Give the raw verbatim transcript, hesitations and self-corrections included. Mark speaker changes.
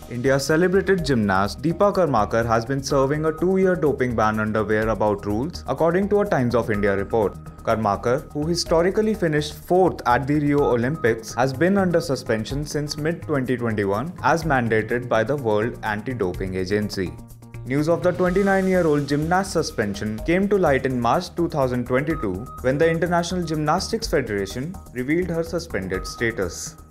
Speaker 1: India's celebrated gymnast Dipa Karmakar has been serving a two-year doping ban under whereabout rules, according to a Times of India report. Karmakar, who historically finished fourth at the Rio Olympics, has been under suspension since mid twenty twenty-one as mandated by the World Anti-Doping Agency. News of the twenty-nine-year-old gymnast's suspension came to light in March two thousand twenty-two when the International Gymnastics Federation revealed her suspended status.